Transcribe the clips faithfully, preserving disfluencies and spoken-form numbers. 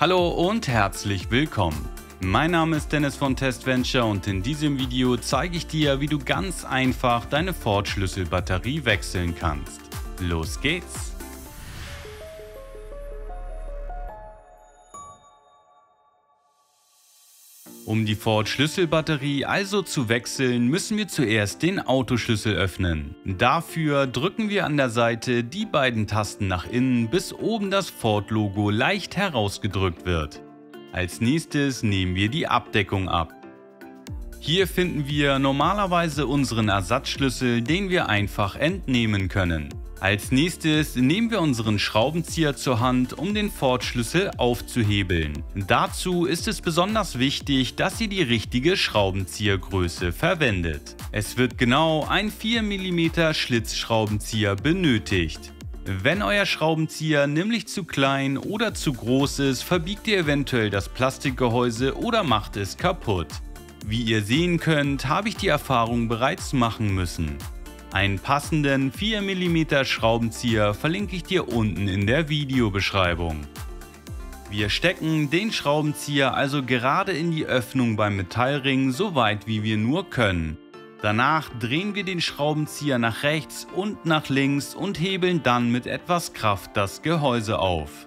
Hallo und herzlich willkommen. Mein Name ist Dennis von TestVenture und in diesem Video zeige ich dir, wie du ganz einfach deine Ford-Schlüsselbatterie wechseln kannst. Los geht's! Um die Ford-Schlüsselbatterie also zu wechseln, müssen wir zuerst den Autoschlüssel öffnen. Dafür drücken wir an der Seite die beiden Tasten nach innen, bis oben das Ford-Logo leicht herausgedrückt wird. Als nächstes nehmen wir die Abdeckung ab. Hier finden wir normalerweise unseren Ersatzschlüssel, den wir einfach entnehmen können. Als nächstes nehmen wir unseren Schraubenzieher zur Hand, um den Ford-Schlüssel aufzuhebeln. Dazu ist es besonders wichtig, dass ihr die richtige Schraubenziehergröße verwendet. Es wird genau ein vier Millimeter Schlitzschraubenzieher benötigt. Wenn euer Schraubenzieher nämlich zu klein oder zu groß ist, verbiegt ihr eventuell das Plastikgehäuse oder macht es kaputt. Wie ihr sehen könnt, habe ich die Erfahrung bereits machen müssen. Einen passenden vier Millimeter Schraubenzieher verlinke ich dir unten in der Videobeschreibung. Wir stecken den Schraubenzieher also gerade in die Öffnung beim Metallring, so weit wie wir nur können. Danach drehen wir den Schraubenzieher nach rechts und nach links und hebeln dann mit etwas Kraft das Gehäuse auf.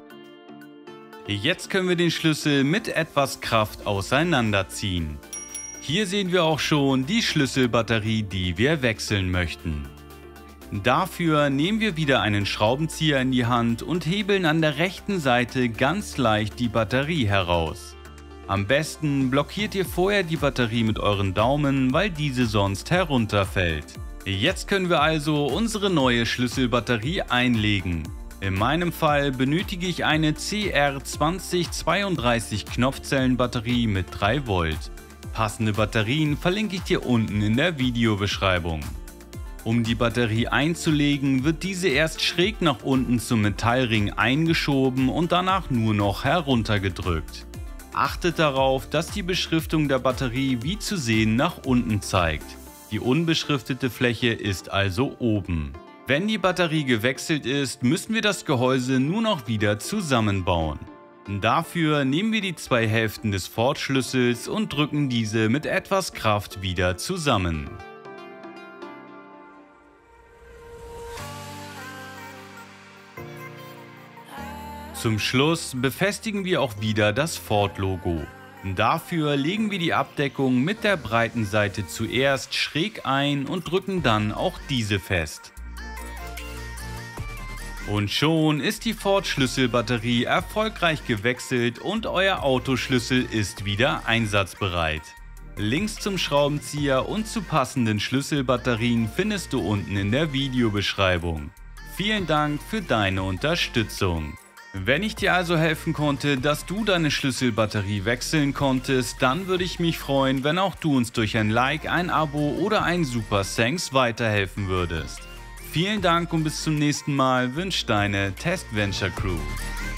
Jetzt können wir den Schlüssel mit etwas Kraft auseinanderziehen. Hier sehen wir auch schon die Schlüsselbatterie, die wir wechseln möchten. Dafür nehmen wir wieder einen Schraubenzieher in die Hand und hebeln an der rechten Seite ganz leicht die Batterie heraus. Am besten blockiert ihr vorher die Batterie mit euren Daumen, weil diese sonst herunterfällt. Jetzt können wir also unsere neue Schlüsselbatterie einlegen. In meinem Fall benötige ich eine C R zwanzig zweiunddreißig Knopfzellenbatterie mit drei Volt. Passende Batterien verlinke ich dir unten in der Videobeschreibung. Um die Batterie einzulegen, wird diese erst schräg nach unten zum Metallring eingeschoben und danach nur noch heruntergedrückt. Achtet darauf, dass die Beschriftung der Batterie wie zu sehen nach unten zeigt. Die unbeschriftete Fläche ist also oben. Wenn die Batterie gewechselt ist, müssen wir das Gehäuse nur noch wieder zusammenbauen. Dafür nehmen wir die zwei Hälften des Ford-Schlüssels und drücken diese mit etwas Kraft wieder zusammen. Zum Schluss befestigen wir auch wieder das Ford-Logo. Dafür legen wir die Abdeckung mit der breiten Seite zuerst schräg ein und drücken dann auch diese fest. Und schon ist die Ford-Schlüsselbatterie erfolgreich gewechselt und euer Autoschlüssel ist wieder einsatzbereit. Links zum Schraubenzieher und zu passenden Schlüsselbatterien findest du unten in der Videobeschreibung. Vielen Dank für deine Unterstützung. Wenn ich dir also helfen konnte, dass du deine Schlüsselbatterie wechseln konntest, dann würde ich mich freuen, wenn auch du uns durch ein Like, ein Abo oder ein Super Thanks weiterhelfen würdest. Vielen Dank und bis zum nächsten Mal wünscht deine TestVenture Crew.